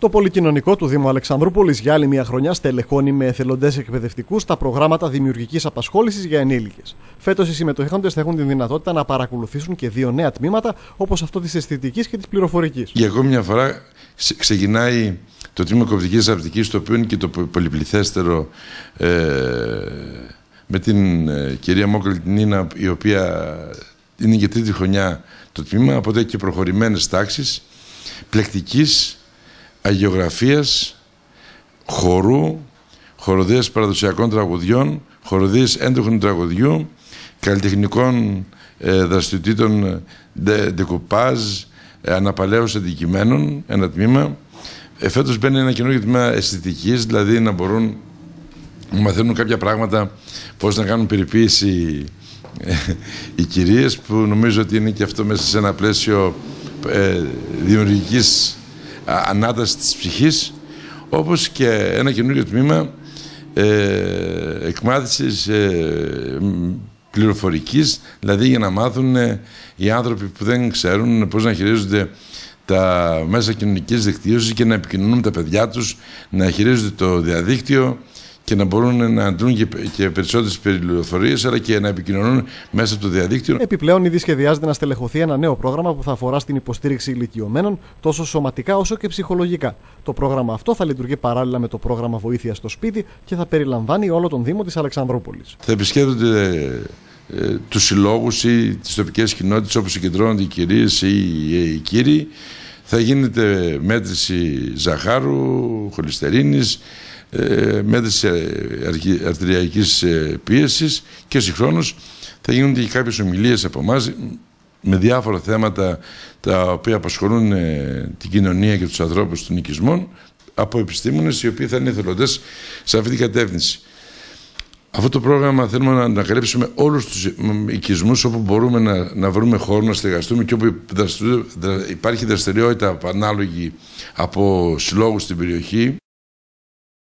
Το Πολυκοινωνικό του Δήμου Αλεξανδρούπολης για άλλη μια χρονιά στελεχώνει με εθελοντές εκπαιδευτικούς τα προγράμματα δημιουργικής απασχόλησης για ενήλικες. Φέτος οι συμμετοχόντες θα έχουν τη δυνατότητα να παρακολουθήσουν και δύο νέα τμήματα, όπως αυτό της αισθητικής και της πληροφορικής. Για ακόμη μια φορά ξεκινάει το τμήμα κοπτικής απτικής, το οποίο είναι και το πολυπληθέστερο, με την κυρία Μόκολη την Νίνα, η οποία είναι και τρίτη χρονιά το τμήμα, οπότε και προχωρημένες τάξεις, πλεκτικής, αγιογραφίας, χορού, χοροδίας παραδοσιακών τραγουδιών, χοροδίες έντοχνου τραγουδιού, καλλιτεχνικών δραστηριοτήτων, ντεκουπάζ, αναπαλαίωση αντικειμένων, ένα τμήμα. Φέτος μπαίνει ένα καινούργιο τμήμα αισθητικής, δηλαδή να μπορούν να μαθαίνουν κάποια πράγματα, πώς να κάνουν περιποίηση οι κυρίες, που νομίζω ότι είναι και αυτό μέσα σε ένα πλαίσιο δημιουργικής ανάταση της ψυχής, όπως και ένα καινούργιο τμήμα εκμάθησης πληροφορικής, δηλαδή για να μάθουν οι άνθρωποι που δεν ξέρουν πώς να χειρίζονται τα μέσα κοινωνικής δικτύωσης και να επικοινωνούν με τα παιδιά τους, να χειρίζονται το διαδίκτυο και να μπορούν να αντλούν και περισσότερες πληροφορίες, αλλά και να επικοινωνούν μέσα από το διαδίκτυο. Επιπλέον, ήδη σχεδιάζεται να στελεχωθεί ένα νέο πρόγραμμα που θα αφορά στην υποστήριξη ηλικιωμένων τόσο σωματικά όσο και ψυχολογικά. Το πρόγραμμα αυτό θα λειτουργεί παράλληλα με το πρόγραμμα βοήθειας στο σπίτι και θα περιλαμβάνει όλο τον Δήμο της Αλεξανδρούπολης. Θα επισκέπτονται τους συλλόγους ή τις τοπικές κοινότητες όπου συγκεντρώνονται οι κυρίες ή οι κύριοι. Θα γίνεται μέτρηση ζαχάρου, χολυστερίνης, μέτρηση αρτηριακής πίεσης και συγχρόνως θα γίνονται και κάποιες ομιλίες από εμάς με διάφορα θέματα τα οποία απασχολούν την κοινωνία και τους ανθρώπους των οικισμών από επιστήμονες οι οποίοι θα είναι εθελοντές σε αυτή την κατεύθυνση. Αυτό το πρόγραμμα θέλουμε να ανακαλύψουμε όλους τους οικισμούς όπου μπορούμε να βρούμε χώρο να στεγαστούμε και όπου υπάρχει δραστηριότητα ανάλογη από συλλόγους στην περιοχή.